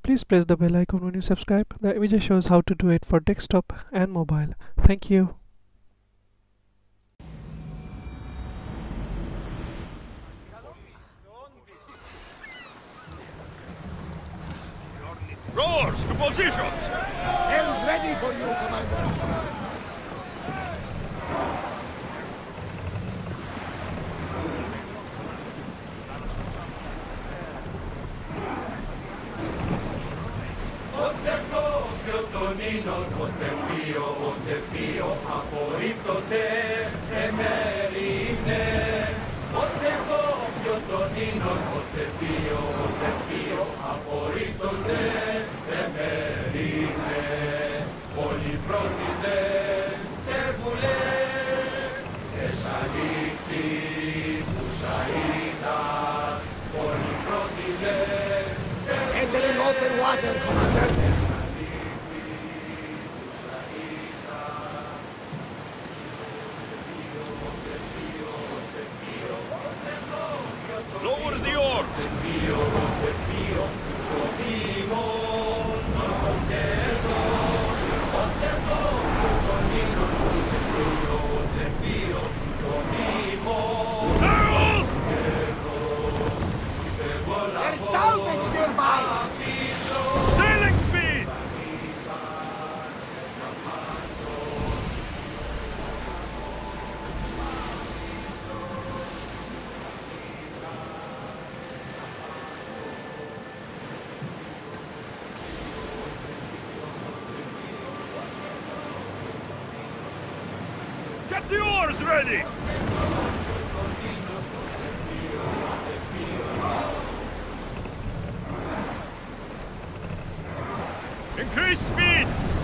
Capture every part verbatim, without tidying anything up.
Please press the bell icon when you subscribe. The image shows how to do it for desktop and mobile. Thank you. Roars to positions! Hell's ready for you, Commander. Tonino, con te pío, con te pío, aporito te, te merine. Con te copio, Tonino, con te pío, con te pío, aporito te, te merine. Πολυφρόνιδες, τέρβουλες, εσαλίχτη, πουσαΐδας, πολυφρόνιδες, Entering open water, Commander. Lower the oars! Sails! There's salvage nearby. Sailing speed! Get the oars ready! Increase speed!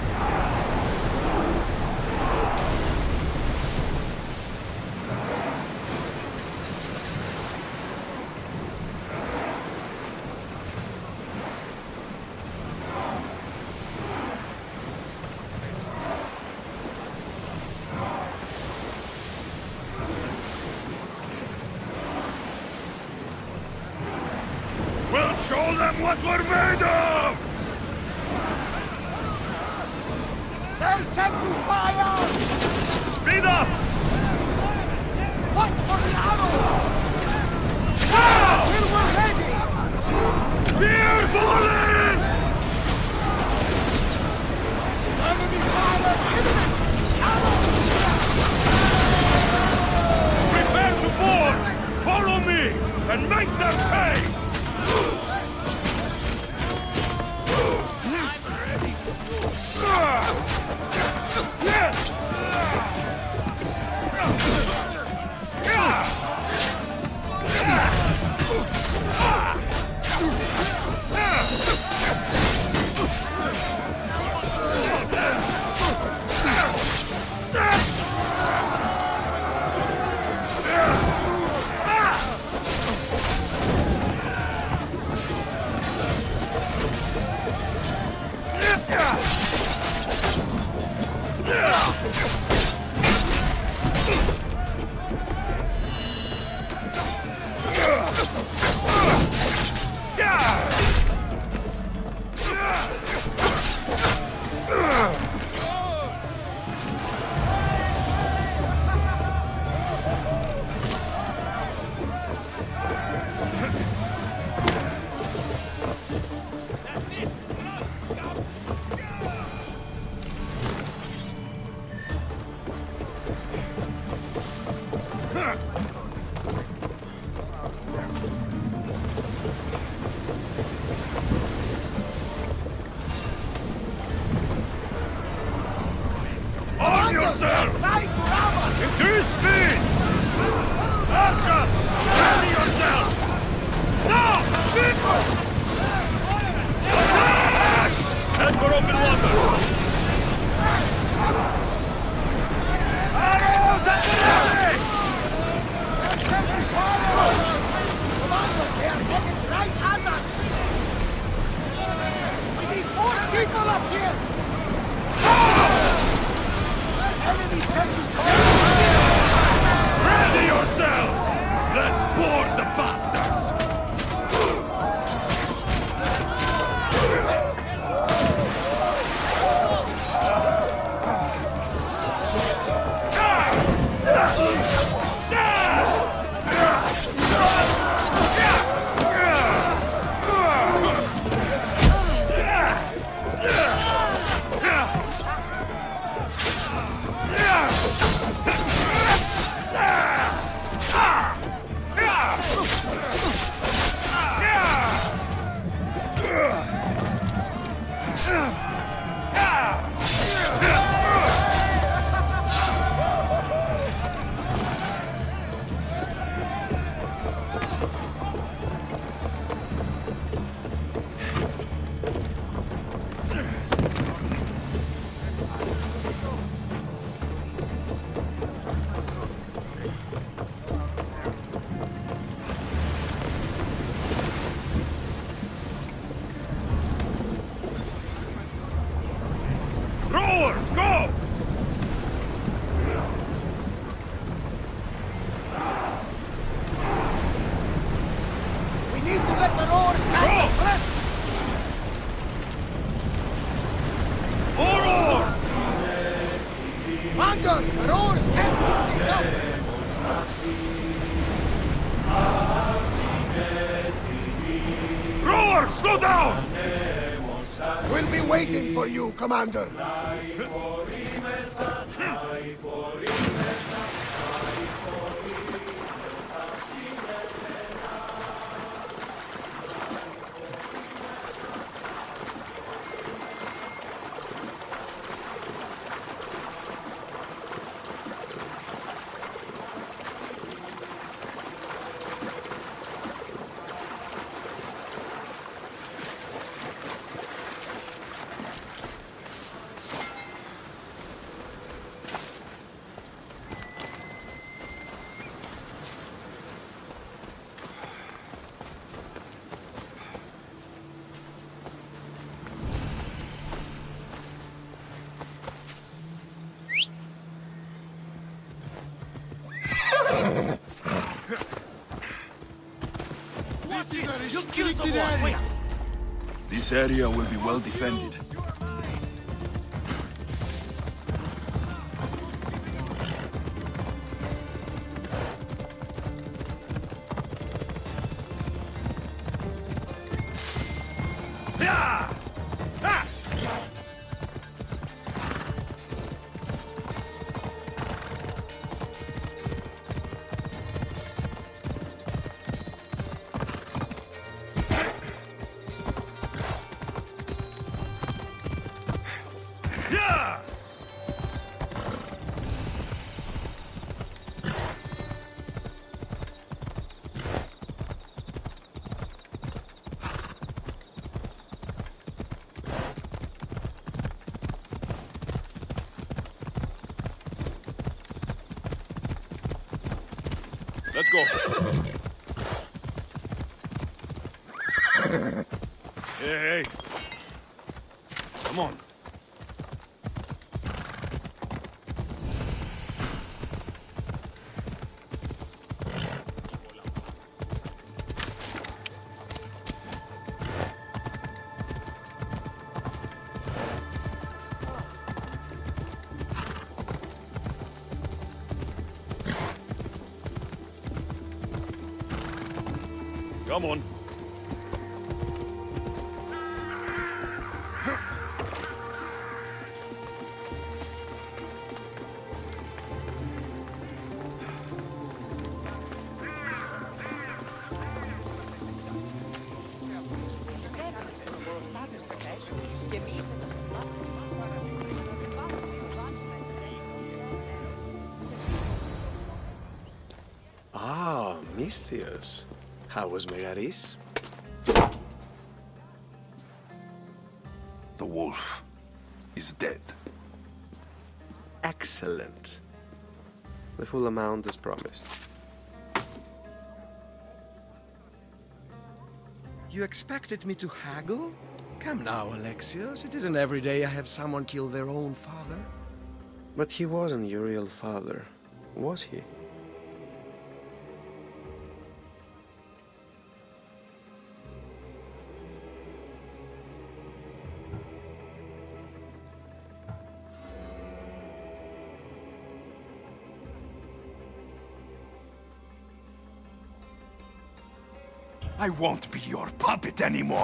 We'll show them what we're made of! They're set to fire. Speed up! Watch for the arrows. Now! Till we're ready. Spear falling! Enemy fire. Enemy. Arrows. Prepare to board! Follow me, and make them pay! On yourself! Right, Bravo. Increase speed! Archer! Ready yourself! Now! Speed! Attack! Head for open water! Arrows at the ready! Enemy fire. Commander, they are headed right at us. We need more people up here. Enemy set to fire. Ready yourselves! Let's board the bastards! down! We'll be waiting for you, Commander. This area will be well defended. Let's go. Hey, hey. Come on. Come on. Ah, Misthios. How was Megaris? The wolf is dead. Excellent. The full amount as promised. You expected me to haggle? Come now, Alexios. It isn't every day I have someone kill their own father. But he wasn't your real father, was he? I won't be your puppet anymore.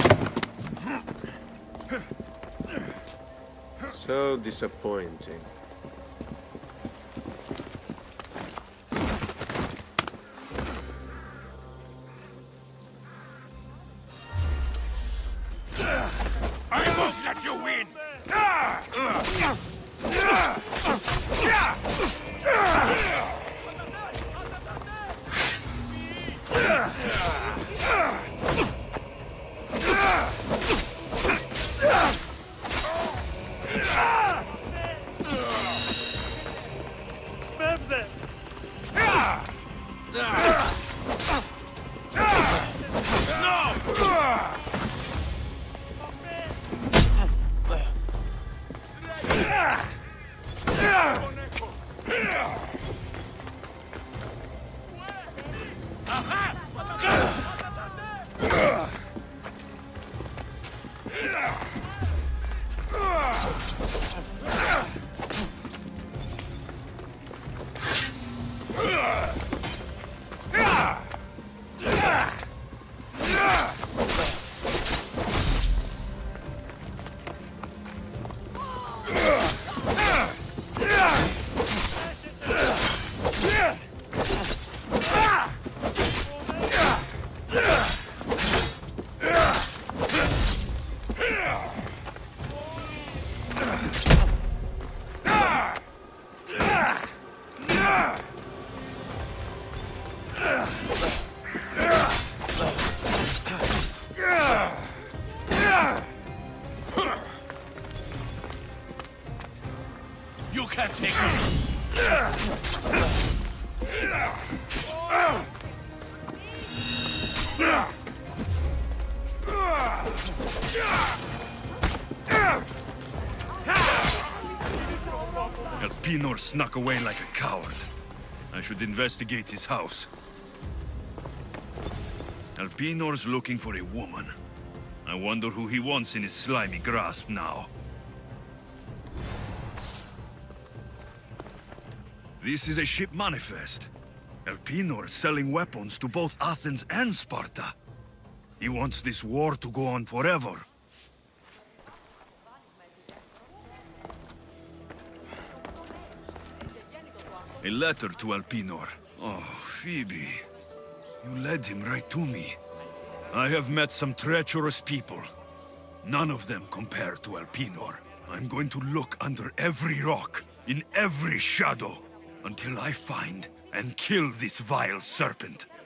So disappointing. I won't let you win! No! You can't take me! Elpenor snuck away like a coward. I should investigate his house. Elpenor's looking for a woman. I wonder who he wants in his slimy grasp now. This is a ship manifest. Elpenor is selling weapons to both Athens and Sparta. He wants this war to go on forever. A letter to Elpenor. Oh, Phoebe. You led him right to me. I have met some treacherous people. None of them compare to Elpenor. I'm going to look under every rock, in every shadow, until I find and kill this vile serpent.